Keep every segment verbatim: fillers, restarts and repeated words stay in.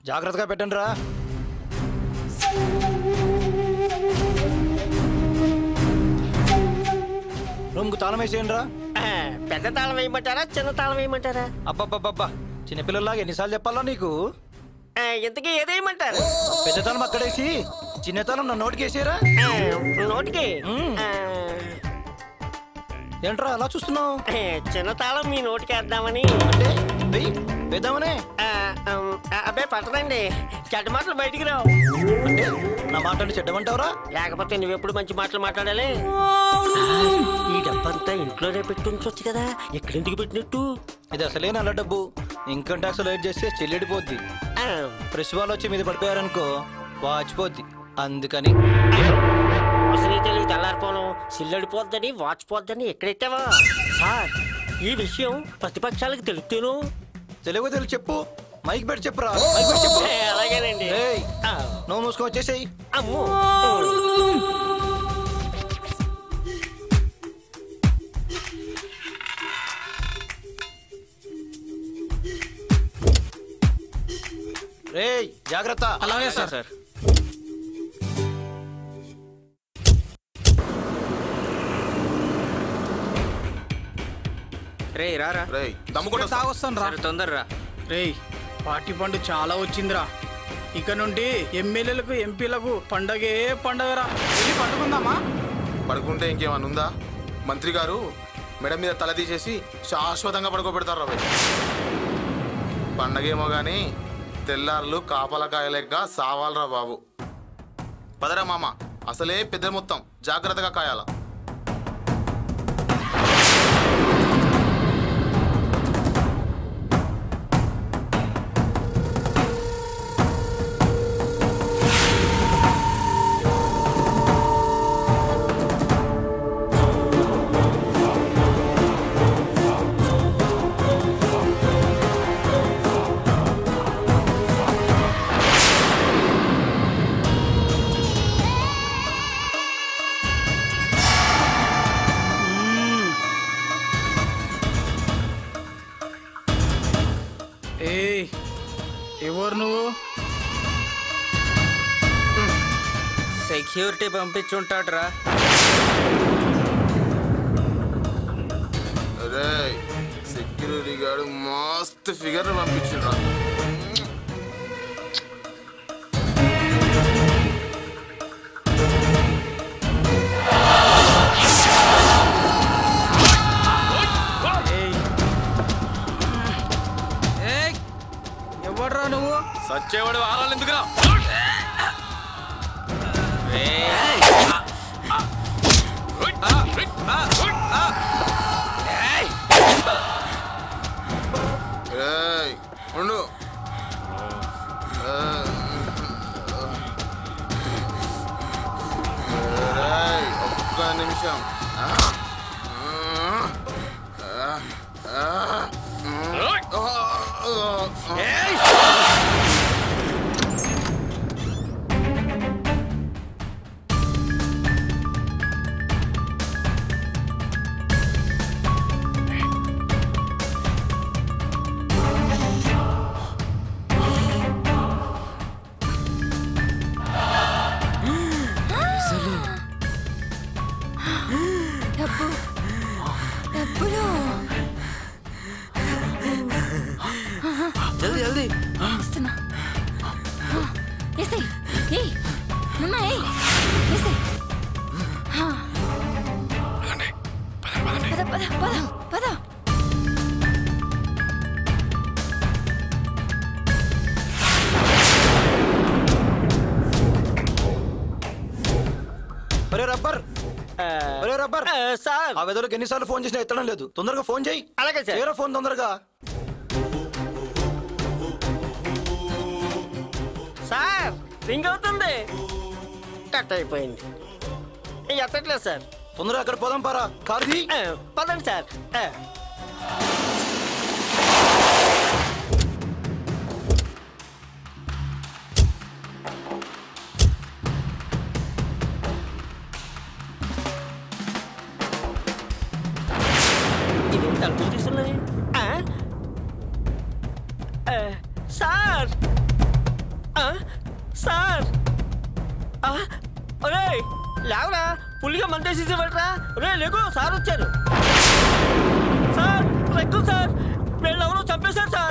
జాగ్రత్తగా పెట్టండి రా. రూమ్కు తాళం వేసేయండి రా. పెద్ద తాళం వేయమంటారా చిన్న తాళం వేయమంటారా? అబ్బబ్బబ్బబ్బా చిన్నపిల్లలాగా ఎన్నిసార్లు చెప్పాలా నీకు? ఇంతకీ ఏదేయమంటారు? పెద్ద తాళం అక్కడేసి చిన్న తాళం నా నోటికి వేసేరా. నోటికి ఏంట్రా అలా చూస్తున్నావు? చిన్న తాళం మీ నోటికి వేద్దామని. అంటే వేద్దామనే? అబ్బే పట్టదండి, చెడ్డ మాటలు బయటికి రావు. అంటే నా మాటలు చెడ్డమంటావురా? లేకపోతే నువ్వెప్పుడు మంచి మాటలు మాట్లాడాలి. ఈ డబ్బంతా ఇంట్లోనే పెట్టి ఉంచొచ్చు కదా, ఎక్కడింటికి పెట్టినట్టు? ఇది అసలే నల్ల డబ్బు, ఇన్కమ్ ట్యాక్స్ లేట్ చేస్తే చెల్లిడిపోద్ది. ఫ్రెష్ వాళ్ళు వచ్చి మీద పడిపోయారనుకో వాచిపోద్ది, అందుకని. అసలు తెలివి తెల్లారిపోను, సిల్లడిపోద్దని వాచిపోద్దని ఎక్కడెట్టావా? సార్ ఈ విషయం ప్రతిపక్షాలకు తెలుస్తేను. తెలుగు తెలుగు చెప్పు, మైక్ పెట్టి చెప్పురా. మైక్ పెట్టి చెప్పు. అలాగేనండి. నువ్వు మూసుకొని వచ్చేసేయి. అమ్మో రేయ్ జాగ్రత్త. అలాగే సార్. సార్ రే రారా. రేయ్ దమ్ముకుంటా తాగొస్తాను రా. తొందరరా. రేయ్ పార్టీ పండు చాలా వచ్చిందిరా, ఇక నుండి ఎమ్మెల్యేలకు ఎంపీలకు పండగే పండగరా. వెళ్ళి పండుకుందామా? పడుకుంటే ఇంకేమన్నా ఉందా? మంత్రి గారు మెడ మీద తల తీసేసి శాశ్వతంగా పడుకోబెడతారు రా. పండగేమో గానీ తెల్లారులు కాపలకాయలేక సావాలరా బాబు. పదరా మామ, అసలే పెద్ద మొత్తం, జాగ్రత్తగా కాయాల. ఎవరు నువ్వు? సెక్యూరిటీ పంపించుంటాడు రా. అరే సెక్యూరిటీ గార్డు మస్తు ఫిగర్ పంపించురా. ఎవడ్రా నువ్వు? సచ్చేవాడు ఆరాలు ఎందుకురా? ఉండు. ఒక్క నిమిషం. జల్దీ జల్దీ రబ్బర్ రబ్బర్ సార్, ఆ వెదలకు ఎన్నిసార్లు ఫోన్ చేసినా ఎత్తడం లేదు. తొందరగా ఫోన్ చేయి. అలాగే సార్. ఫోన్ తొందరగా. సార్ రింగ్ అవుతుంది, కట్ అయిపోయింది, ఎత్తట్లేదు సార్. తొందరగా అక్కడ పోదాం పారా. కార్ది పదండి సార్. ఇది తలుపులు తీసున్నాయి సార్. సార్ ఒరే లేవరా పులిగా మందేసేసేవాళ్ళరా ఒరే లేకు సార్ వచ్చారు సార్ రెక్కు సార్ వీళ్ళెవరో చంపేశారు సార్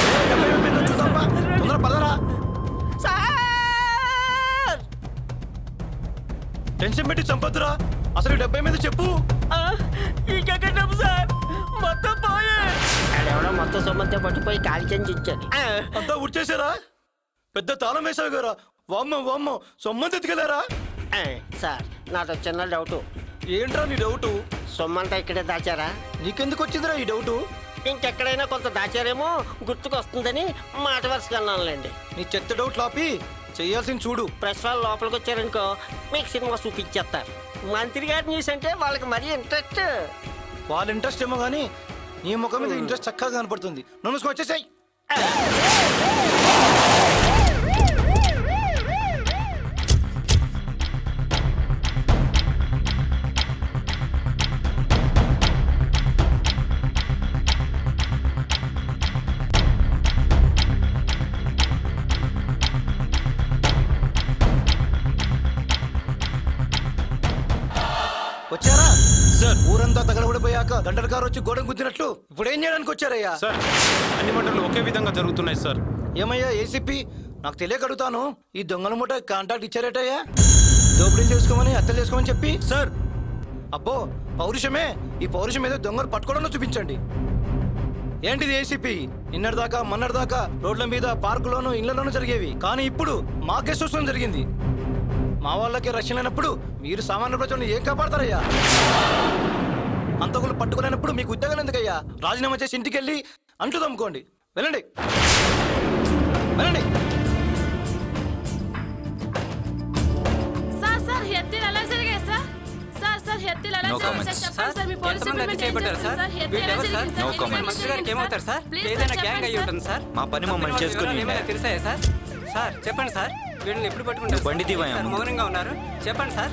సార్ టెన్షన్ పెట్టి చంపొద్దురా అసలు డెబ్బై మీద చెప్పు ఇంకెక్కడ డబ్బు సార్ మొత్తం పోయే ఎవడో మొత్తం సొమ్మంతా పట్టిపోయి కాలి చెంచి ఇచ్చాడు అంతా ఉడిచేసారా పెద్ద తాళం వేసావు గారా వామ్మ వామ్మ సొమ్మంత ఎత్తుకెళ్ళారా సార్ నాతో చిన్న డౌట్ ఏంట్రా నీ డౌటు సొమ్మంతా ఇక్కడే దాచారా నీకెందుకు వచ్చిందిరా ఈ డౌటు ఇంకెక్కడైనా కొంత దాచారేమో గుర్తుకొస్తుందని మాట వరుసగా అన్నానులేండి నీ చెత్త డౌట్ లాపి చెయ్యాల్సింది చూడు ప్రెస్ వాళ్ళు లోపలికి వచ్చారనుకో మీకు సినిమా చూపించేస్తారు మంత్రి గారి న్యూస్ అంటే వాళ్ళకి మరీ ఇంట్రెస్ట్ వాళ్ళ ఇంట్రెస్ట్ ఏమో కానీ నీ ముఖం మీద ఇంట్రెస్ట్ చక్కగా కనపడుతుంది నన్ను వచ్చేసాయి వచ్చారా సార్ ఊరంతా తగలబడిపోయాక గంటల కారు వచ్చి గోడను గుద్దినట్లు ఇప్పుడు ఏం చేయడానికి వచ్చారయ్యా సార్ అన్ని మంటలు ఒకే విధంగా జరుగుతున్నాయి సార్ ఏమయ్యా ఏసీపీ నాకు తెలియక అడుగుతాను ఈ దొంగల మూట కాంటాక్ట్ ఇచ్చారేటయ్యా దోపిడీలు చేసుకోమని హత్యలు చేసుకోమని చెప్పి సార్ అబ్బో పౌరుషమే ఈ పౌరుషం ఏదో దొంగలు పట్టుకోవడంలో చూపించండి ఏంటిది ఏసీపీ నిన్నటిదాకా మొన్నటిదాకా రోడ్ల మీద పార్కులోను ఇళ్లలోనూ జరిగేవి కానీ ఇప్పుడు మా గెస్ట్ హౌస్ జరిగింది మా వాళ్ళకి రక్షణ లేనప్పుడు మీరు సామాన్య ప్రజలను ఏం కాపాడతారయ్యా అంతకులు పట్టుకోలేనప్పుడు మీకు ఉద్యోగాలు ఎందుకయ్యా రాజీనామా చేసి ఇంటికి వెళ్ళి అంట్లు తమ్ముకోండి వెళ్ళండి వెళ్ళండి సార్ సార్ హత్యలు ఎలా జరిగాయి సార్ సార్ సార్ హత్యలు ఎలా జరిగాయి సార్ చెప్పండి సార్ మీ పోలీస్ డిపార్ట్మెంట్ చేయబడ్డారు సార్ హత్యలు ఎలా జరిగాయి సార్ నో కామెంట్స్ మంత్రి గారికి ఏమవుతారు సార్ ఏదైనా గ్యాంగ్ అయ్యి ఉంటుంది సార్ మా పని మమ్మల్ని చేసుకుని ఏమైనా తెలుసాయా సార్ సార్ చెప్పండి సార్ వీళ్ళని ఎప్పుడు పట్టుకుంటారు బండి దివాయా మౌనంగా ఉన్నారు చెప్పండి సార్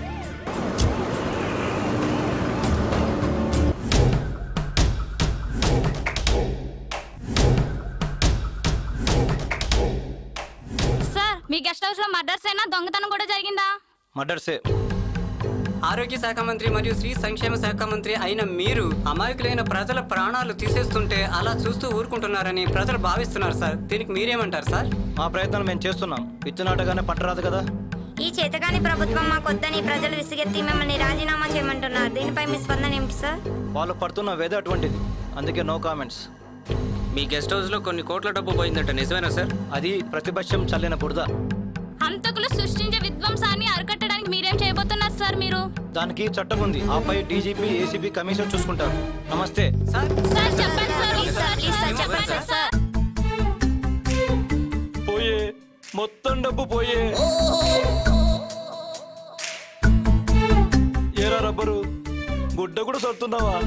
సార్ మీ గెస్ట్ హౌస్ లో మర్డర్స్ అయినా దొంగతనం కూడా జరిగిందా మర్డర్సే ఆరోగ్య శాఖ మంత్రి మరియు స్త్రీ సంక్షేమ శాఖ మంత్రి అయిన మీరు అమాయకులైన ప్రజల ప్రాణాలు తీసేస్తుంటే అలా చూస్తూ ఊరుకుంటున్నారని ప్రజలు భావిస్తున్నారు సార్ దీనికి మీరేమంటారు సార్ మా ప్రయత్నాలు మేము చేస్తున్నాం విత్తునాటగానే పట్టరాదు కదా ఈ చేతగాని ప్రభుత్వం మాకొద్దని ప్రజలు విసిగెత్తి మిమ్మల్ని రాజీనామా చేయమంటున్నారు దీనిపై మీ స్పందన ఏమిటి సార్ వాళ్ళు పడుతున్న వేద అటువంటిది అందుకే నో కామెంట్స్ మీ గెస్ట్ హౌస్ లో కొన్ని కోట్ల డబ్బు పోయిందట నిజమేనా సార్ అది ప్రతిపక్షం చల్లిన బురద హంతకులు సృష్టించే విధ్వంసాన్ని అరికట్టడానికి మీరేం చేయబోతున్నారు సార్ మీరు దానికి చట్టం ఉంది ఆపై డీజీపీ ఏసీబీ కమిషన్ చూసుకుంటారు నమస్తే సార్ సార్ చెప్పండి sir please sir please sir చెప్పండి సార్ పోయే మొత్తం డబ్బు పోయే ఏరా రబ్బరు గుడ్డ కూడా సొడుతున్నావా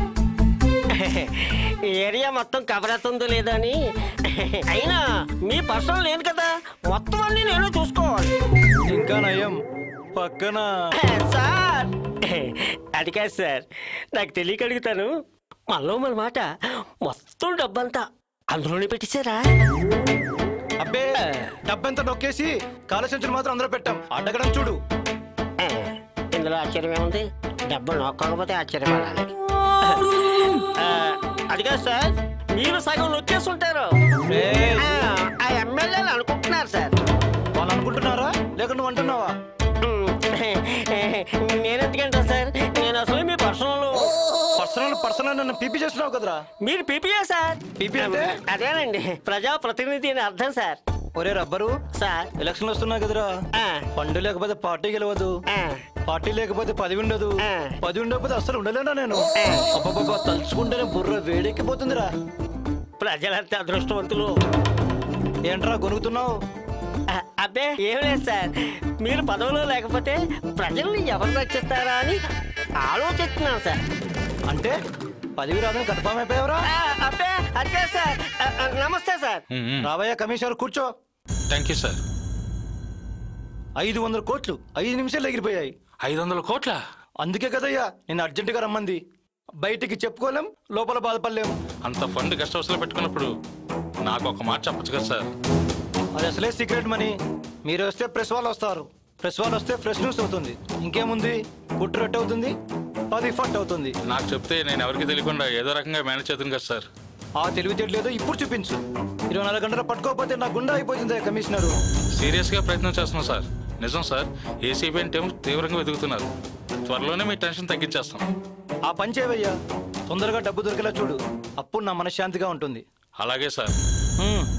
ఏరియా మొత్తం కవర్ అవుతుందో లేదా అని అయినా మీ పర్సనల్ లేదు కదా మొత్తం అన్ని నేను చూసుకోవాలి ఇంకా నయం పక్కన సార్ అది కాదు సార్ నాకు తెలియక అడుగుతాను మళ్ళీ మన మాట మొత్తం డబ్బంతా అందులోనే పెట్టేశారా అబ్బే డబ్బంతా నొక్కేసి కాలసంచులు మాత్రం అందరూ పెట్టాం అడగడం చూడు ఇందులో ఆశ్చర్యం ఏముంది డబ్బు నొక్కకపోతే ఆశ్చర్యపడాలి అది కాదు సార్ మీరు సగం నొక్కేస్తుంటారు ఆ ఎమ్మెల్యేలు అనుకుంటున్నారు సార్ వాళ్ళు అనుకుంటున్నారా లేకుండా అంటున్నావా నేనెందుకంటా సార్ నేను అసలు మీ పర్సనల్ పర్సనల్ పర్సనల్ నన్ను పీపీ చేస్తున్నావు కదరా మీరు పీపీయా సార్ పీపీ అంటే అదేనండి ప్రజా ప్రతినిధి అని అర్థం సార్ ఒరే రబ్బరు సార్ ఎలక్షన్లు వస్తున్నాయి కదరా ఫండ్ లేకపోతే పార్టీ గెలవదు పార్టీ లేకపోతే పదవి ఉండదు పది ఉండకపోతే అసలు ఉండలేనా నేను అబ్బబ్బా తలుచుకుంటేనే బుర్ర వేడెక్కిపోతుందిరా ప్రజలంతా అదృష్టవంతులు ఏంట్రా గొనుగుతున్నావు అబ్బే ఏం లేదు సార్ మీరు పదవిలో లేకపోతే ప్రజల్ని ఎవరు రక్షిస్తారా అని ఆలోచిస్తున్నాను సార్ అంటే పదవి రాదని కన్ఫర్మ్ అయిపోయావరా అబ్బే అదే సార్ నమస్తే సార్ రావయ్య కమిషనర్ కూర్చో థ్యాంక్ యూ సార్ ఐదు వందల కోట్లు ఐదు నిమిషాలు ఎగిరిపోయాయి ఐదు వందల కోట్ల అందుకే కదయ్యా నేను అర్జెంటుగా రమ్మంది బయటికి చెప్పుకోలేం లోపల బాధపడలేము అంత ఫండ్ గెస్ట్ హౌస్ లో పెట్టుకున్నప్పుడు నాకు ఒక మాట చెప్పచ్చు కదా సార్ అది అసలే సీక్రెట్ మనీ. మీరు వస్తే ప్రెస్ వాళ్ళు వస్తారు, ప్రెస్ వాళ్ళు వస్తే ఫ్రెష్ న్యూస్ అవుతుంది. ఇంకేముంది, కుట్టు రొట్టె అవుతుంది, పది ఫట్ అవుతుంది. నాకు చెప్తే నేను ఎవరికి తెలియకుండా ఏదో రకంగా మేనేజ్ చేద్దాను కదా సార్. ఆ తెలివితేటలేదో ఇప్పుడు చూపించు. ఇరవై నాలుగు గంటలు పట్టుకోకపోతే నా గుండె అయిపోతుంది కమిషనరు. సీరియస్గా ప్రయత్నం చేస్తున్నాం సార్. నిజం సార్, ఏసీబీ టీం తీవ్రంగా వెతుకుతున్నారు. త్వరలోనే మీ టెన్షన్ తగ్గించేస్తాం. ఆ పని చేయవయ్యా, తొందరగా డబ్బు దొరికేలా చూడు. అప్పుడు నా మనశ్శాంతిగా ఉంటుంది. అలాగే సార్. హ్మ్.